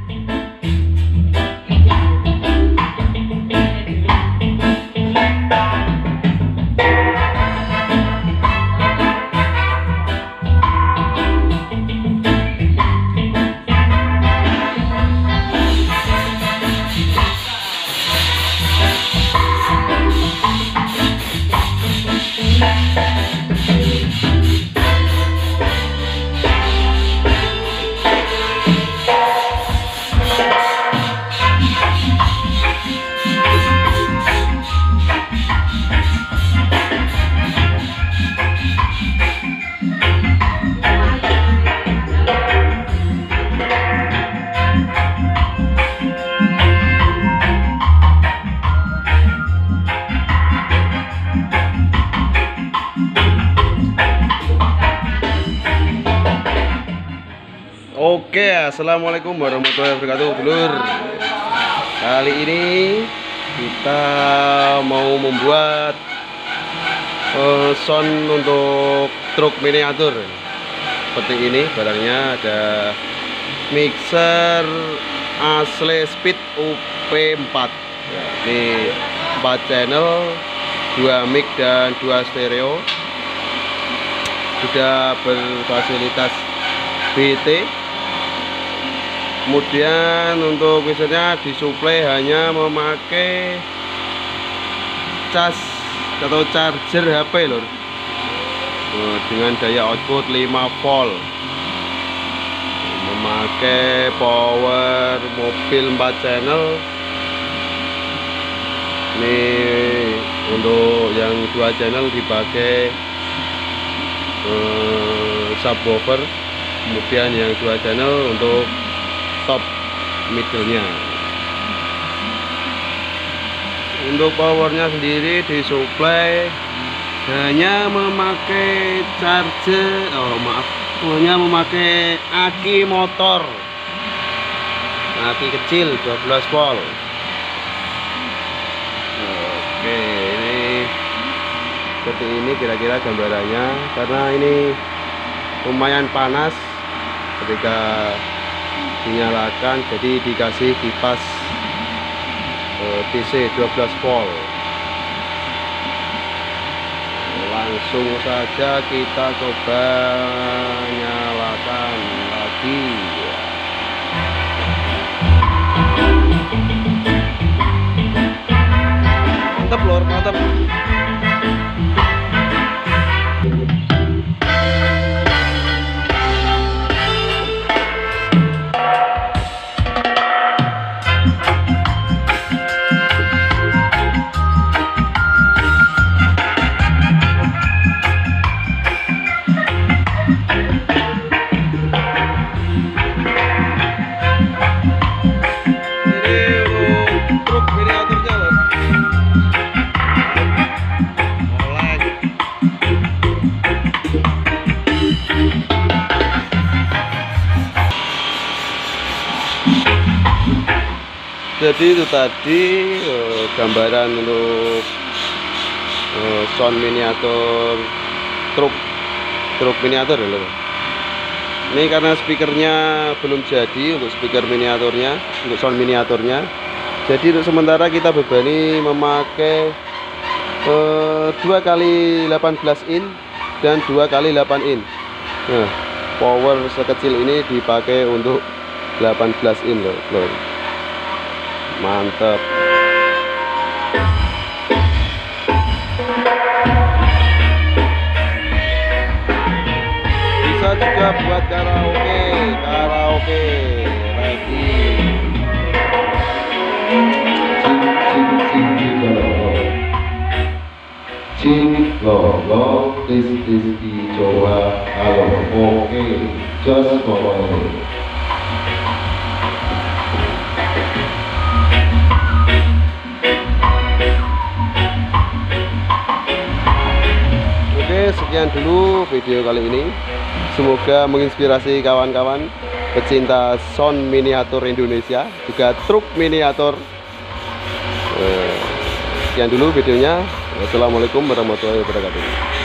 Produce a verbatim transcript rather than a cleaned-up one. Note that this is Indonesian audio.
Oke, assalamualaikum warahmatullahi wabarakatuh, dulur. Kali ini kita mau membuat uh, sound untuk truk miniatur. Seperti ini barangnya, ada mixer Asle Speed U P empat. Ya, ini empat channel, dua mic dan dua stereo. Sudah berfasilitas B T. Kemudian untuk mixernya disuplai hanya memakai cas atau charger H P, lor, dengan daya output lima volt, memakai power mobil empat channel. Ini untuk yang dua channel dipakai eh, subwoofer, kemudian yang dua channel untuk top middle-nya. Untuk powernya sendiri disuplai hanya memakai charger, oh maaf, hanya memakai aki motor, aki kecil dua belas volt. Oke, ini seperti ini kira-kira gambarannya, karena ini lumayan panas ketika dinyalakan, jadi dikasih kipas eh, D C dua belas volt. Langsung saja kita coba nyalakan lagi. Mantap, lor, mantap. Jadi itu tadi eh, gambaran untuk eh, sound miniatur truk truk miniatur loh. Ini karena speakernya belum jadi untuk speaker miniaturnya, untuk sound miniaturnya. Jadi untuk sementara kita bebani memakai eh, dua kali delapan belas in dan dua kali delapan in. Nah, power sekecil ini dipakai untuk delapan belas in loh, loh. Mantap. Bisa juga buat karaoke, karaoke lagi. Cinta, lo, tis tis coba, halo, oke, just go. Sekian dulu video kali ini, semoga menginspirasi kawan-kawan pecinta sound miniatur Indonesia, juga truk miniatur. Sekian dulu videonya. Wassalamualaikum warahmatullahi wabarakatuh.